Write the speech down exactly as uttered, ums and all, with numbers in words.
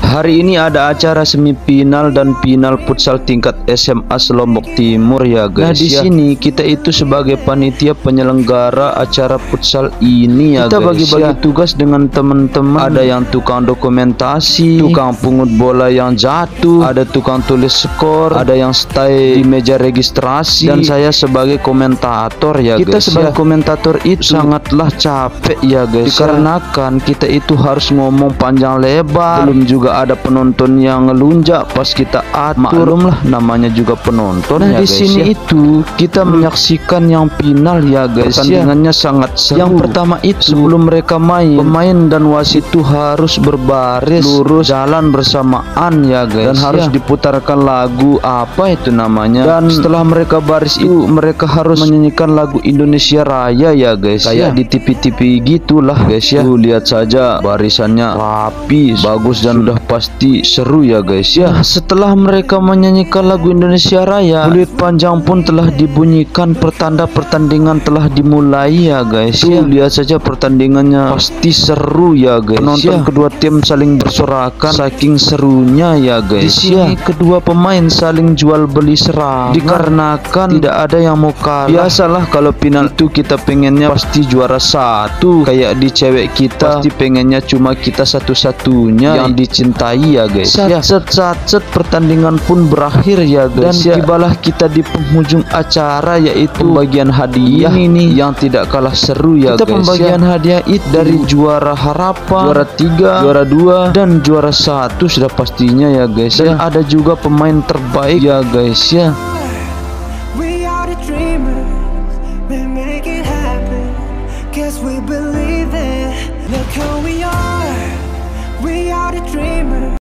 Hari ini ada acara semifinal dan final futsal tingkat S M A Lombok Timur ya guys. Nah di ya. sini kita itu sebagai panitia penyelenggara acara futsal ini ya kita guys. Kita bagi-bagi ya. tugas dengan teman-teman. Ada yang tukang dokumentasi, tukang pungut bola yang jatuh, ada tukang tulis skor, ada yang stay di meja registrasi, dan saya sebagai komentator ya kita guys. Kita sebagai ya. komentator itu sangatlah capek ya guys. Dikarenakan kita itu harus ngomong panjang lebar, belum juga ada penonton yang ngelunjak pas kita atur. Maklum lah namanya juga penonton. Nah ya di guys, sini ya. itu kita menyaksikan yang final ya guys. Pertandingannya ya. sangat seru. Yang pertama itu sebelum mereka main, pemain dan wasit itu harus berbaris lurus jalan bersamaan ya guys. Dan ya. harus diputarkan lagu apa itu namanya. Dan setelah mereka baris itu mereka harus menyanyikan lagu Indonesia Raya ya guys. Kayak ya. di T V-T V gitulah guys ya. Tuh lihat saja barisannya rapi, bagus dan udah pasti seru ya guys ya. Nah, setelah mereka menyanyikan lagu Indonesia Raya, peluit panjang pun telah dibunyikan, pertanda pertandingan telah dimulai ya guys. Tuh ya. lihat saja pertandingannya pasti seru ya guys. Penonton ya. kedua tim saling bersorakan saking serunya ya guys. Di sini ya. kedua pemain saling jual beli serangan dikarenakan tidak ada yang mau kalah. Biasalah kalau final itu kita pengennya pasti juara satu. Kayak di cewek kita pasti pengennya cuma kita satu-satunya yang dicintai ya guys. Set ya. set set, set pertandingan pun berakhir ya guys. Dan ya. tibalah kita di penghujung acara, yaitu pembagian hadiah ini yang tidak kalah seru ya kita guys. Pembagian ya. hadiah itu dari juara harapan, juara tiga, juara dua, dan juara satu sudah pastinya ya guys. Dan ya. ada juga pemain terbaik ya guys ya.